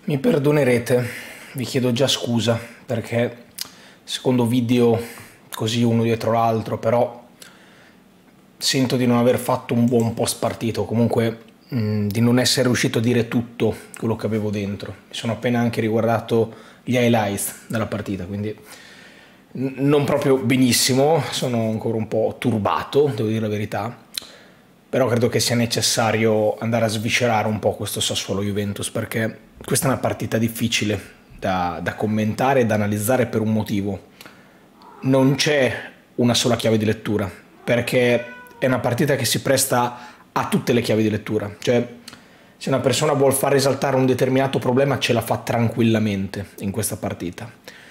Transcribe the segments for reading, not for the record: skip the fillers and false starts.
Mi perdonerete, vi chiedo già scusa perché secondo video così uno dietro l'altro, però sento di non aver fatto un buon post partito, comunque di non essere riuscito a dire tutto quello che avevo dentro. Mi sono appena anche riguardato gli highlights della partita, quindi non proprio benissimo, sono ancora un po' turbato, devo dire la verità, però credo che sia necessario andare a sviscerare un po' questo Sassuolo-Juventus, perché questa è una partita difficile da commentare e da analizzare per un motivo. Non c'è una sola chiave di lettura, perché è una partita che si presta a tutte le chiavi di lettura. Cioè, se una persona vuol far risaltare un determinato problema, ce la fa tranquillamente in questa partita.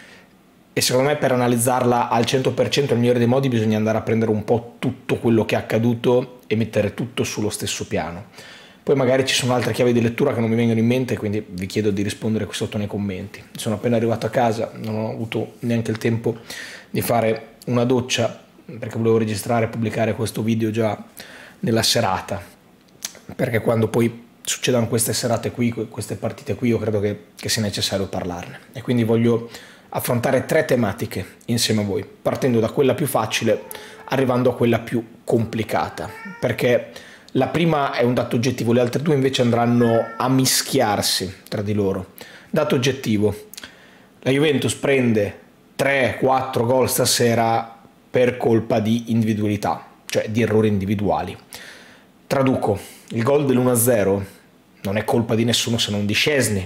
E secondo me per analizzarla al 100% il migliore dei modi bisogna andare a prendere un po' tutto quello che è accaduto e mettere tutto sullo stesso piano. Poi magari ci sono altre chiavi di lettura che non mi vengono in mente, quindi vi chiedo di rispondere qui sotto nei commenti. Sono appena arrivato a casa, non ho avuto neanche il tempo di fare una doccia perché volevo registrare e pubblicare questo video già nella serata, perché quando poi succedono queste serate qui, queste partite qui, io credo che sia necessario parlarne. E quindi voglio affrontare tre tematiche insieme a voi, partendo da quella più facile, arrivando a quella più complicata, perché la prima è un dato oggettivo, le altre due invece andranno a mischiarsi tra di loro. Dato oggettivo: la Juventus prende 3-4 gol stasera per colpa di individualità, cioè di errori individuali. Traduco: il gol dell'1-0 non è colpa di nessuno se non di Szczęsny,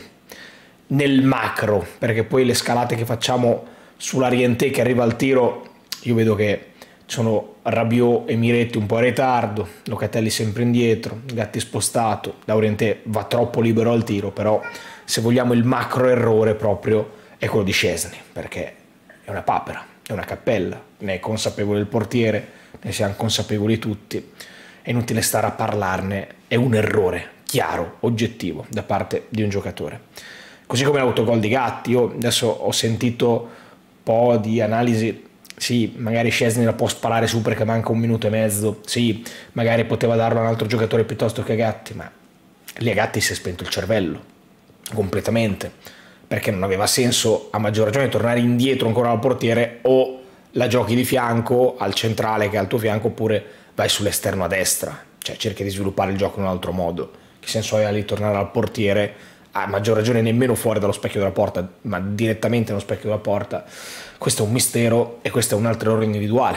nel macro, perché poi le scalate che facciamo sulla Rienté che arriva al tiro, io vedo che sono Rabiot e Miretti un po' in ritardo, Locatelli sempre indietro, Gatti spostato, Laurienté va troppo libero al tiro, però se vogliamo il macro errore proprio è quello di Szczęsny, perché è una papera, è una cappella, ne è consapevole il portiere, ne siamo consapevoli tutti, è inutile stare a parlarne, è un errore chiaro, oggettivo da parte di un giocatore. Così come l'autogol di Gatti. Io adesso ho sentito un po' di analisi, sì, magari Szczęsny la può sparare su perché manca un minuto e mezzo, sì, magari poteva darlo a un altro giocatore piuttosto che a Gatti, ma lì a Gatti si è spento il cervello, completamente, perché non aveva senso, a maggior ragione, tornare indietro ancora al portiere, o la giochi di fianco al centrale che è al tuo fianco, oppure vai sull'esterno a destra, cioè cerchi di sviluppare il gioco in un altro modo. Che senso ha lì tornare al portiere, a maggior ragione nemmeno fuori dallo specchio della porta, ma direttamente nello specchio della porta? Questo è un mistero e questo è un altro errore individuale.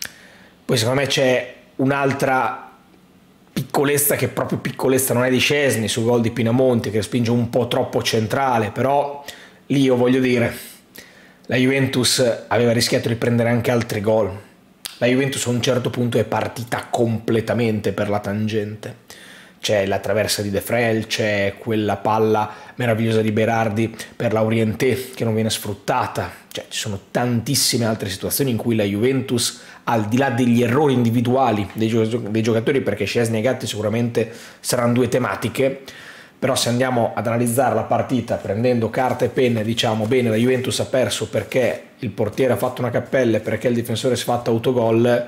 Poi secondo me c'è un'altra piccolezza, che proprio piccolezza non è di Szczęsny, sul gol di Pinamonti, che spinge un po' troppo centrale, però lì io voglio dire, la Juventus aveva rischiato di prendere anche altri gol. La Juventus a un certo punto è partita completamente per la tangente. C'è la traversa di De Frel, c'è quella palla meravigliosa di Berardi per Laurienté che non viene sfruttata, cioè ci sono tantissime altre situazioni in cui la Juventus, al di là degli errori individuali dei giocatori, perché Szczęsny e Gatti sicuramente saranno due tematiche, però se andiamo ad analizzare la partita prendendo carta e penna e diciamo bene, la Juventus ha perso perché il portiere ha fatto una cappella e perché il difensore si è fatto autogol, non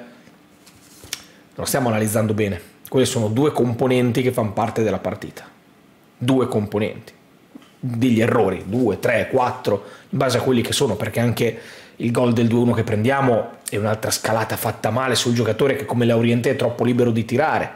lo stiamo analizzando bene. Quelle sono due componenti che fanno parte della partita, due componenti, degli errori, 2, 3, 4, in base a quelli che sono, perché anche il gol del 2-1 che prendiamo è un'altra scalata fatta male sul giocatore che come Laurienté è troppo libero di tirare.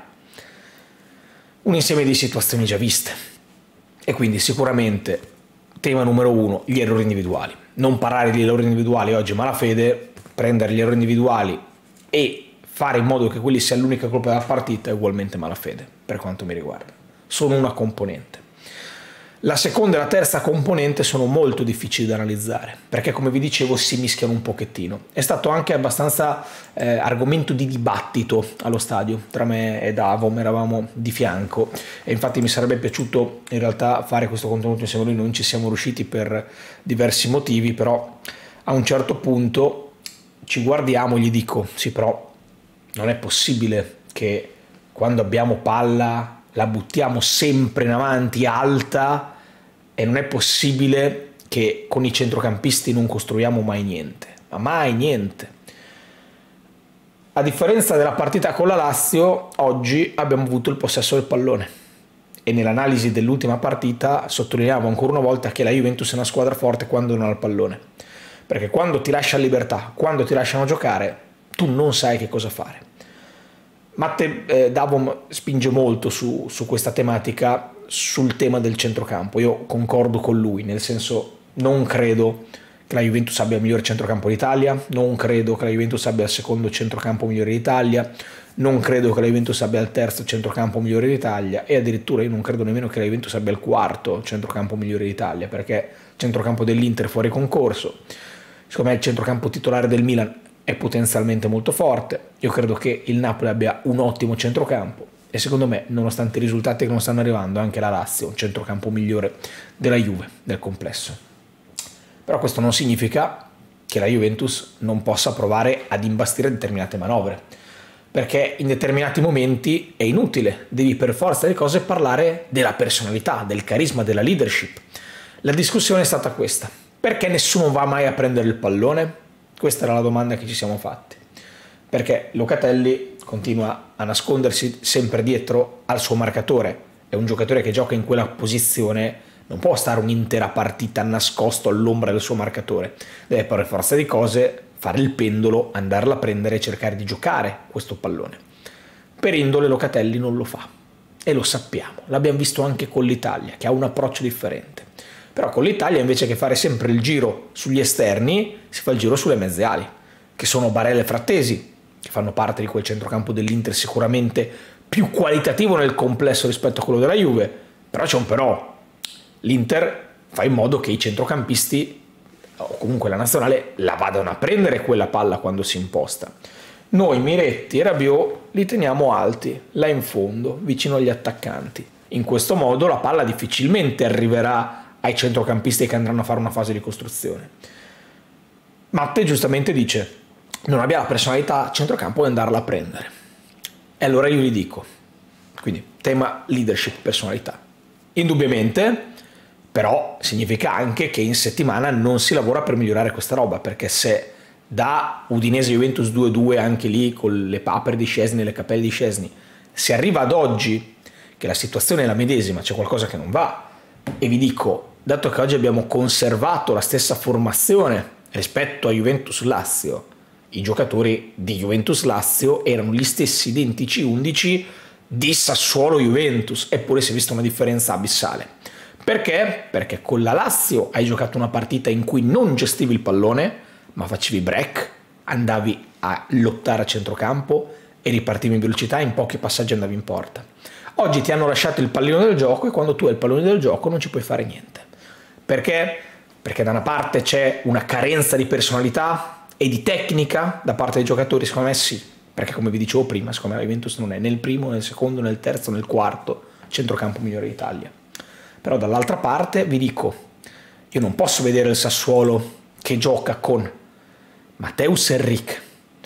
Un insieme di situazioni già viste. E quindi sicuramente tema numero 1, gli errori individuali. Non parlare di errori individuali oggi malafede, prendere gli errori individuali e fare in modo che quelli sia l'unica colpa della partita è ugualmente malafede, per quanto mi riguarda. Sono una componente. La seconda e la terza componente sono molto difficili da analizzare, perché come vi dicevo si mischiano un pochettino. È stato anche abbastanza argomento di dibattito allo stadio, tra me e Davom, eravamo di fianco, e infatti mi sarebbe piaciuto in realtà fare questo contenuto insieme a lui, non ci siamo riusciti per diversi motivi, però a un certo punto ci guardiamo e gli dico, sì però non è possibile che quando abbiamo palla la buttiamo sempre in avanti alta, e non è possibile che con i centrocampisti non costruiamo mai niente, ma mai niente. A differenza della partita con la Lazio, oggi abbiamo avuto il possesso del pallone e nell'analisi dell'ultima partita sottolineiamo ancora una volta che la Juventus è una squadra forte quando non ha il pallone, perché quando ti lascia libertà, quando ti lasciano giocare, tu non sai che cosa fare. Matte Davom spinge molto su questa tematica, sul tema del centrocampo. Io concordo con lui, nel senso, non credo che la Juventus abbia il migliore centrocampo d'Italia, non credo che la Juventus abbia il secondo centrocampo migliore d'Italia, non credo che la Juventus abbia il terzo centrocampo migliore d'Italia, e addirittura io non credo nemmeno che la Juventus abbia il quarto centrocampo migliore d'Italia, perché il centrocampo dell'Inter è fuori concorso. Secondo me il centrocampo titolare del Milan è potenzialmente molto forte. Io credo che il Napoli abbia un ottimo centrocampo e secondo me, nonostante i risultati che non stanno arrivando, anche la Lazio è un centrocampo migliore della Juve nel complesso. Però questo non significa che la Juventus non possa provare ad imbastire determinate manovre, perché in determinati momenti è inutile, devi per forza di cose parlare della personalità, del carisma, della leadership. La discussione è stata questa: perché nessuno va mai a prendere il pallone? Questa era la domanda che ci siamo fatti. Perché Locatelli continua a nascondersi sempre dietro al suo marcatore, è un giocatore che gioca in quella posizione, non può stare un'intera partita nascosto all'ombra del suo marcatore, deve per forza di cose fare il pendolo, andarla a prendere e cercare di giocare questo pallone. Per indole Locatelli non lo fa e lo sappiamo, l'abbiamo visto anche con l'Italia che ha un approccio differente, però con l'Italia invece che fare sempre il giro sugli esterni si fa il giro sulle mezze ali, che sono Barella e Frattesi, che fanno parte di quel centrocampo dell'Inter sicuramente più qualitativo nel complesso rispetto a quello della Juve, però c'è un però. L'Inter fa in modo che i centrocampisti, o comunque la nazionale, la vadano a prendere quella palla quando si imposta. Noi Miretti e Rabiot li teniamo alti, là in fondo, vicino agli attaccanti. In questo modo la palla difficilmente arriverà ai centrocampisti che andranno a fare una fase di costruzione. Matte giustamente dice: non abbia la personalità a centrocampo di andarla a prendere. E allora io gli dico, quindi tema leadership, personalità. Indubbiamente, però significa anche che in settimana non si lavora per migliorare questa roba, perché se da Udinese Juventus 2-2, anche lì con le papere di Szczesny e le capelle di Szczesny, si arriva ad oggi che la situazione è la medesima, c'è qualcosa che non va, e vi dico, dato che oggi abbiamo conservato la stessa formazione rispetto a Juventus-Lazio, i giocatori di Juventus-Lazio erano gli stessi identici 11 di Sassuolo-Juventus, eppure si è vista una differenza abissale. Perché? Perché con la Lazio hai giocato una partita in cui non gestivi il pallone, ma facevi break, andavi a lottare a centrocampo e ripartivi in velocità, in pochi passaggi andavi in porta. Oggi ti hanno lasciato il pallino del gioco e quando tu hai il pallone del gioco non ci puoi fare niente. Perché? Perché da una parte c'è una carenza di personalità e di tecnica da parte dei giocatori, secondo me sì, perché come vi dicevo prima, secondo me la Juventus non è nel primo, nel secondo, nel terzo, nel quarto centrocampo migliore d'Italia. Però dall'altra parte vi dico, io non posso vedere il Sassuolo che gioca con Mateusz Henrique,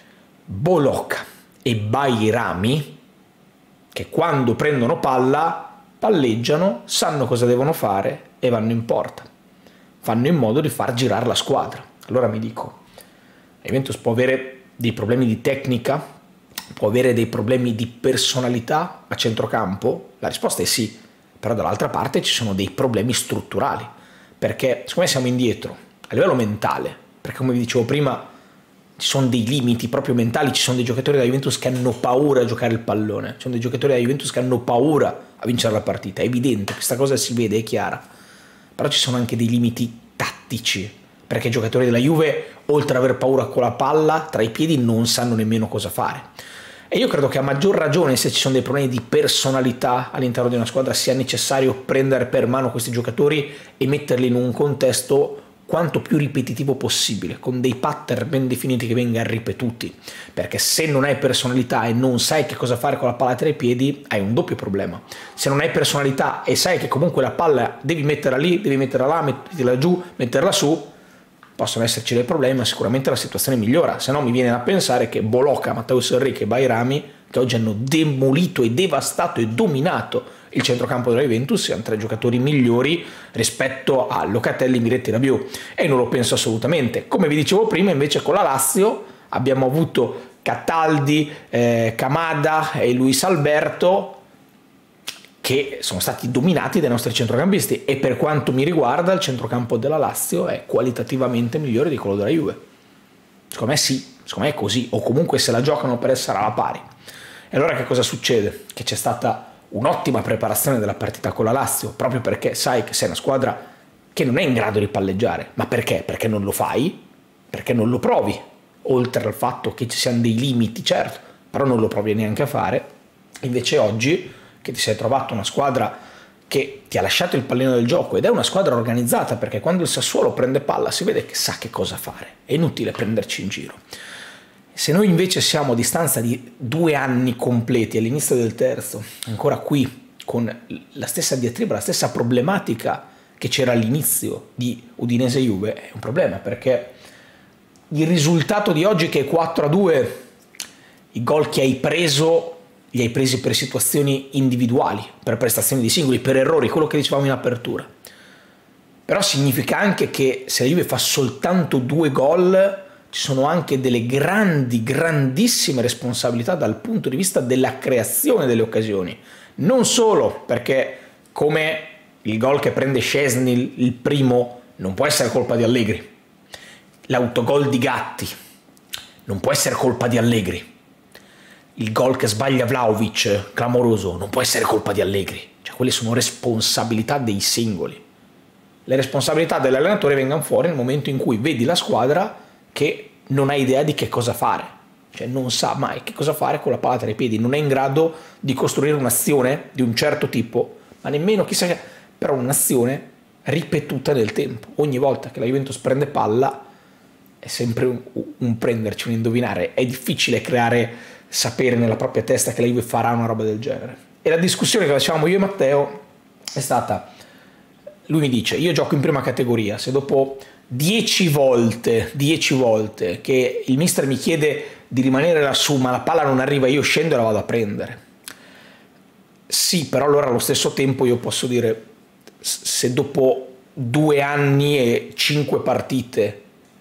Bolocca e Bajrami, che quando prendono palla palleggiano, sanno cosa devono fare e vanno in porta, fanno in modo di far girare la squadra. Allora mi dico, la Juventus può avere dei problemi di tecnica, può avere dei problemi di personalità a centrocampo? La risposta è sì, però dall'altra parte ci sono dei problemi strutturali, perché siccome siamo indietro a livello mentale, perché come vi dicevo prima ci sono dei limiti proprio mentali, ci sono dei giocatori della Juventus che hanno paura a giocare il pallone, ci sono dei giocatori della Juventus che hanno paura a vincere la partita, è evidente, questa cosa si vede, è chiara, però ci sono anche dei limiti tattici, perché i giocatori della Juve, oltre ad aver paura con la palla tra i piedi, non sanno nemmeno cosa fare. E io credo che a maggior ragione, se ci sono dei problemi di personalità all'interno di una squadra, sia necessario prendere per mano questi giocatori e metterli in un contesto quanto più ripetitivo possibile, con dei pattern ben definiti che vengano ripetuti, perché se non hai personalità e non sai che cosa fare con la palla tra i piedi, hai un doppio problema. Se non hai personalità e sai che comunque la palla devi metterla lì, devi metterla là, metterla giù, metterla su, possono esserci dei problemi, ma sicuramente la situazione migliora. Se no mi viene da pensare che Bolocca, Mateusz Henrique e Bajrami, che oggi hanno demolito e devastato e dominato il centrocampo della Juventus, siano tre giocatori migliori rispetto a Locatelli, Miretti e Rabiot, e non lo penso assolutamente. Come vi dicevo prima, invece con la Lazio abbiamo avuto Cataldi, Kamada e Luis Alberto, che sono stati dominati dai nostri centrocampisti, e per quanto mi riguarda il centrocampo della Lazio è qualitativamente migliore di quello della Juve. Secondo me sì, secondo me è così, o comunque se la giocano per essere alla pari. E allora che cosa succede? Che c'è stata un'ottima preparazione della partita con la Lazio, proprio perché sai che sei una squadra che non è in grado di palleggiare. Ma perché? Perché non lo fai, perché non lo provi, oltre al fatto che ci siano dei limiti, certo, però non lo provi neanche a fare. Invece oggi, che ti sei trovato una squadra che ti ha lasciato il pallino del gioco, ed è una squadra organizzata, perché quando il Sassuolo prende palla si vede che sa che cosa fare, è inutile prenderci in giro. Se noi invece siamo a distanza di 2 anni completi, all'inizio del terzo, ancora qui con la stessa diatriba, la stessa problematica che c'era all'inizio di Udinese-Juve, è un problema, perché il risultato di oggi, che è 4-2, i gol che hai preso li hai presi per situazioni individuali, per prestazioni di singoli, per errori, quello che dicevamo in apertura. Però significa anche che se la Juve fa soltanto 2 gol, ci sono anche delle grandissime responsabilità dal punto di vista della creazione delle occasioni. Non solo perché, come il gol che prende Szczęsny, il primo, non può essere colpa di Allegri. L'autogol di Gatti non può essere colpa di Allegri. Il gol che sbaglia Vlahovic, clamoroso, non può essere colpa di Allegri. Cioè, quelle sono responsabilità dei singoli. Le responsabilità dell'allenatore vengono fuori nel momento in cui vedi la squadra che non ha idea di che cosa fare. Cioè, non sa mai che cosa fare con la palla tra i piedi, non è in grado di costruire un'azione di un certo tipo, ma nemmeno chissà che, però un'azione ripetuta nel tempo. Ogni volta che la Juventus prende palla è sempre un prenderci, un indovinare. È difficile sapere nella propria testa che la Juve farà una roba del genere. E la discussione che facevamo io e Matteo è stata: lui mi dice, io gioco in prima categoria, se dopo 10 volte che il mister mi chiede di rimanere lassù ma la palla non arriva, io scendo e la vado a prendere. Sì, però allora allo stesso tempo io posso dire, se dopo 2 anni e 5 partite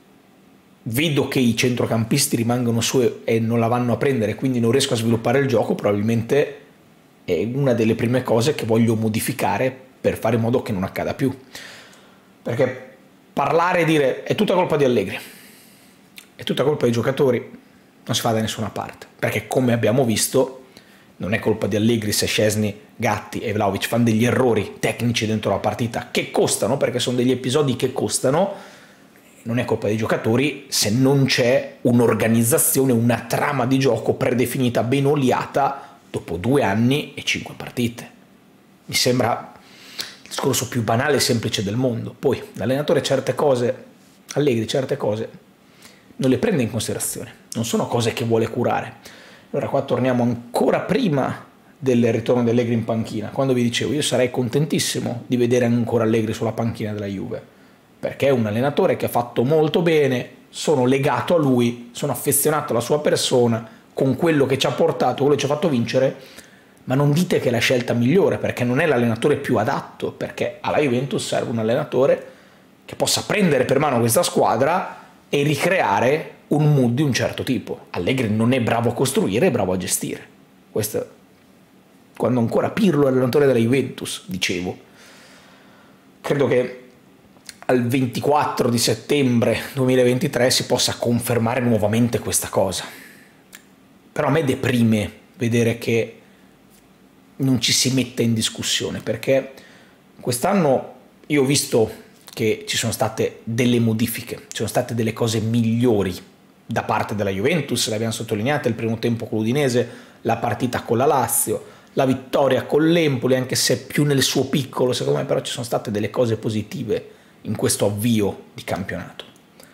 vedo che i centrocampisti rimangono su e non la vanno a prendere, quindi non riesco a sviluppare il gioco, probabilmente è una delle prime cose che voglio modificare per fare in modo che non accada più. Perché parlare e dire è tutta colpa di Allegri, è tutta colpa dei giocatori, non si fa da nessuna parte, perché come abbiamo visto non è colpa di Allegri se Szczęsny, Gatti e Vlahovic fanno degli errori tecnici dentro la partita che costano, perché sono degli episodi che costano. Non è colpa dei giocatori se non c'è un'organizzazione, una trama di gioco predefinita, ben oliata dopo 2 anni e 5 partite. Mi sembra il discorso più banale e semplice del mondo. Poi l'allenatore certe cose, Allegri certe cose, non le prende in considerazione, non sono cose che vuole curare. Allora qua torniamo ancora prima del ritorno di Allegri in panchina, quando vi dicevo io sarei contentissimo di vedere ancora Allegri sulla panchina della Juve, perché è un allenatore che ha fatto molto bene, sono legato a lui, sono affezionato alla sua persona, con quello che ci ha portato, quello che ci ha fatto vincere, ma non dite che è la scelta migliore, perché non è l'allenatore più adatto, perché alla Juventus serve un allenatore che possa prendere per mano questa squadra e ricreare un mood di un certo tipo. Allegri non è bravo a costruire, è bravo a gestire. Questo, quando ancora Pirlo è allenatore della Juventus, dicevo. Credo che al 24 di settembre 2023 si possa confermare nuovamente questa cosa. Però a me deprime vedere che non ci si mette in discussione, perché quest'anno io ho visto che ci sono state delle modifiche, ci sono state delle cose migliori da parte della Juventus, le abbiamo sottolineate, il primo tempo con l'Udinese, la partita con la Lazio, la vittoria con l'Empoli, anche se più nel suo piccolo, secondo me, però ci sono state delle cose positive in questo avvio di campionato.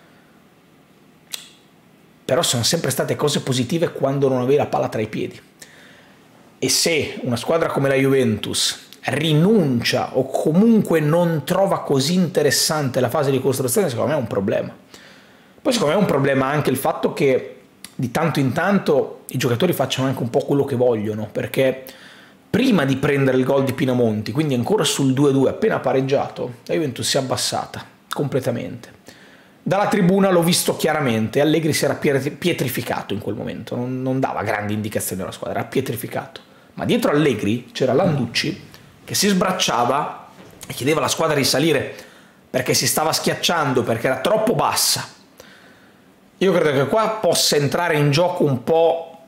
Però sono sempre state cose positive quando non avevi la palla tra i piedi. E se una squadra come la Juventus rinuncia o comunque non trova così interessante la fase di costruzione, secondo me è un problema. Poi secondo me è un problema anche il fatto che di tanto in tanto i giocatori facciano anche un po' quello che vogliono, perché prima di prendere il gol di Pinamonti, quindi ancora sul 2-2 appena pareggiato, la Juventus si è abbassata completamente. Dalla tribuna l'ho visto chiaramente, Allegri si era pietrificato in quel momento, non dava grandi indicazioni alla squadra, era pietrificato. Ma dietro Allegri c'era Landucci, che si sbracciava e chiedeva alla squadra di salire perché si stava schiacciando, perché era troppo bassa. Io credo che qua possa entrare in gioco un po'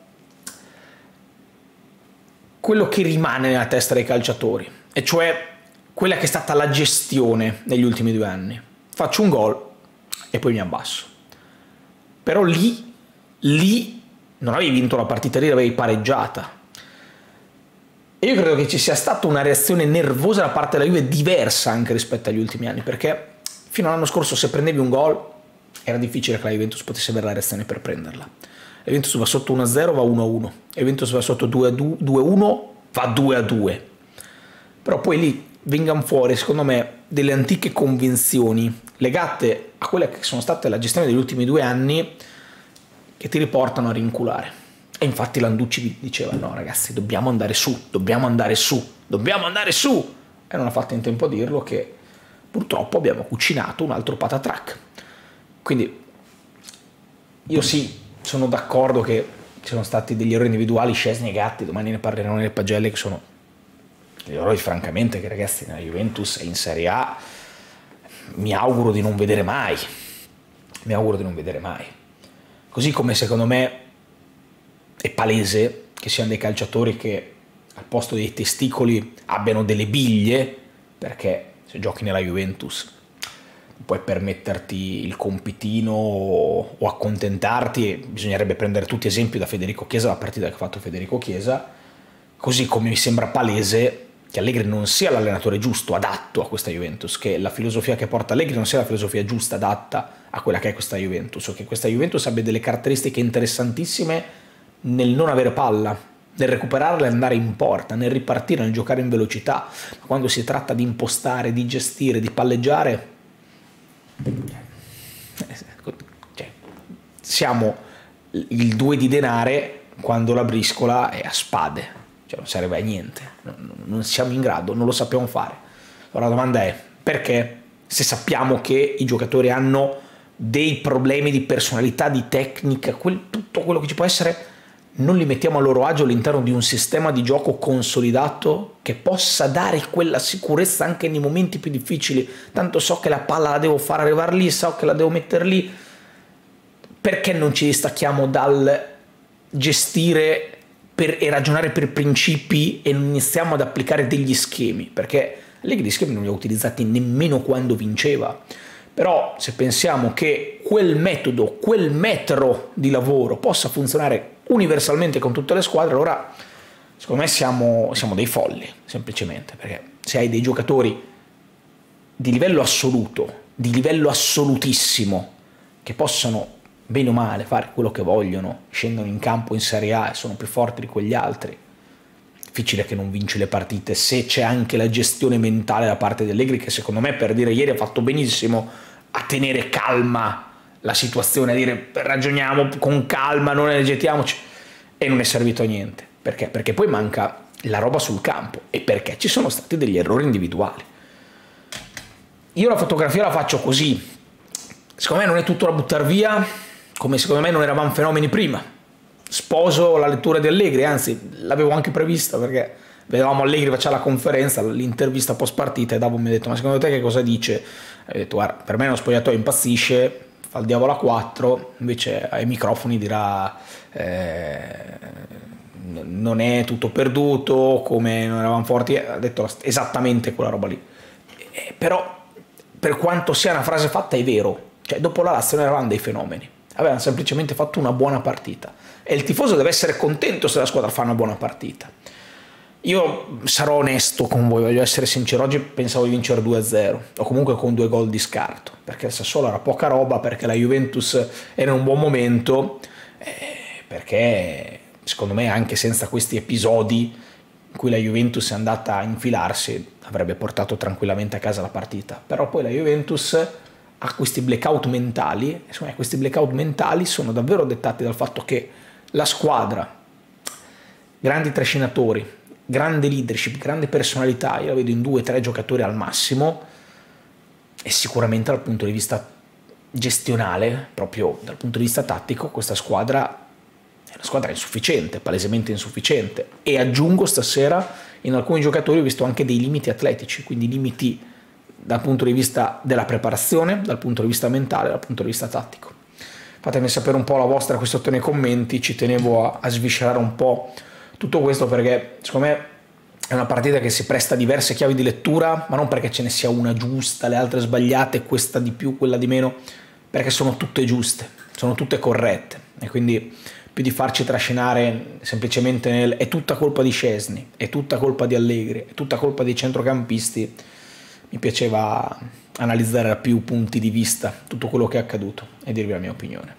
quello che rimane nella testa dei calciatori, e cioè quella che è stata la gestione negli ultimi 2 anni. Faccio un gol e poi mi abbasso. Però lì non avevi vinto la partita, lì l'avevi pareggiata. E io credo che ci sia stata una reazione nervosa da parte della Juve diversa anche rispetto agli ultimi anni, perché fino all'anno scorso se prendevi un gol era difficile che la Juventus potesse avere la reazione per prenderla. La Juventus va sotto 1-0, va 1-1. La Juventus va sotto 2-1, va 2-2. Però poi lì vengano fuori, secondo me, delle antiche convinzioni legate a quelle che sono state la gestione degli ultimi 2 anni, che ti riportano a rinculare. E infatti Landucci diceva: no ragazzi, dobbiamo andare su, dobbiamo andare su, dobbiamo andare su, e non ha fatto in tempo a dirlo che purtroppo abbiamo cucinato un altro patatrack. Quindi io sì, sono d'accordo che ci sono stati degli errori individuali, Szczęsny e Gatti, domani ne parleremo nelle pagelle, che sono degli errori francamente che, ragazzi, nella Juventus e in Serie A mi auguro di non vedere mai. Mi auguro di non vedere mai. Così come secondo me è palese che siano dei calciatori che al posto dei testicoli abbiano delle biglie, perché se giochi nella Juventus non puoi permetterti il compitino o accontentarti, e bisognerebbe prendere tutti esempi da Federico Chiesa, la partita che ha fatto Federico Chiesa, così come mi sembra palese che Allegri non sia l'allenatore giusto, adatto a questa Juventus, che la filosofia che porta Allegri non sia la filosofia giusta, adatta a quella che è questa Juventus, o che questa Juventus abbia delle caratteristiche interessantissime nel non avere palla, nel recuperarla e andare in porta, nel ripartire, nel giocare in velocità. Ma quando si tratta di impostare, di gestire, di palleggiare, siamo il 2 di denare quando la briscola è a spade, cioè non serve a niente, non siamo in grado, non lo sappiamo fare. Allora la domanda è: perché, se sappiamo che i giocatori hanno dei problemi di personalità, di tecnica, tutto quello che ci può essere, non li mettiamo a loro agio all'interno di un sistema di gioco consolidato che possa dare quella sicurezza anche nei momenti più difficili? Tanto so che la palla la devo far arrivare lì, so che la devo mettere lì. Perché non ci distacchiamo dal gestire e ragionare per principi e non iniziamo ad applicare degli schemi? Perché Allegri schemi non li ha utilizzati nemmeno quando vinceva. Però se pensiamo che quel metodo, quel metro di lavoro possa funzionare universalmente con tutte le squadre, allora secondo me siamo dei folli, semplicemente, perché se hai dei giocatori di livello assoluto, di livello assolutissimo, che possono bene o male fare quello che vogliono, scendono in campo in Serie A e sono più forti di quegli altri, difficile che non vinci le partite, se c'è anche la gestione mentale da parte di Allegri, che secondo me, per dire, ieri ha fatto benissimo a tenere calma la situazione, a dire ragioniamo con calma, non agitiamoci, e non è servito a niente. Perché? Perché poi manca la roba sul campo, e perché ci sono stati degli errori individuali. Io la fotografia la faccio così: secondo me non è tutto da buttare via, come secondo me non eravamo fenomeni prima. Sposo la lettura di Allegri, anzi l'avevo anche prevista, perché vedevamo Allegri faceva la conferenza, l'intervista post partita, e Davo mi ha detto: ma secondo te che cosa dice? E ho detto: guarda, per me uno spogliatoio impazzisce, fa il diavolo a 4, invece ai microfoni dirà non è tutto perduto, come non eravamo forti. Ha detto esattamente quella roba lì. Però per quanto sia una frase fatta è vero, cioè dopo la Lazio non eravamo dei fenomeni, avevano semplicemente fatto una buona partita, e il tifoso deve essere contento se la squadra fa una buona partita. Io sarò onesto con voi, voglio essere sincero, oggi pensavo di vincere 2-0 o comunque con 2 gol di scarto, perché il Sassuolo era poca roba, perché la Juventus era in un buon momento, perché secondo me anche senza questi episodi in cui la Juventus è andata a infilarsi avrebbe portato tranquillamente a casa la partita. Però poi la Juventus ha questi blackout mentali, e secondo me questi blackout mentali sono davvero dettati dal fatto che la squadra, grandi trascinatori, grande leadership, grande personalità, io la vedo in 2-3 giocatori al massimo, e sicuramente dal punto di vista gestionale, proprio dal punto di vista tattico, questa squadra è una squadra insufficiente, palesemente insufficiente. E aggiungo stasera in alcuni giocatori ho visto anche dei limiti atletici, quindi limiti dal punto di vista della preparazione, dal punto di vista mentale, dal punto di vista tattico. Fatemi sapere un po' la vostra qui sotto nei commenti, ci tenevo a sviscerare un po' tutto questo perché secondo me è una partita che si presta a diverse chiavi di lettura, ma non perché ce ne sia una giusta, le altre sbagliate, questa di più, quella di meno, perché sono tutte giuste, sono tutte corrette e quindi più di farci trascinare semplicemente nel è tutta colpa di Szczęsny, è tutta colpa di Allegri, è tutta colpa dei centrocampisti, mi piaceva analizzare da più punti di vista tutto quello che è accaduto e dirvi la mia opinione.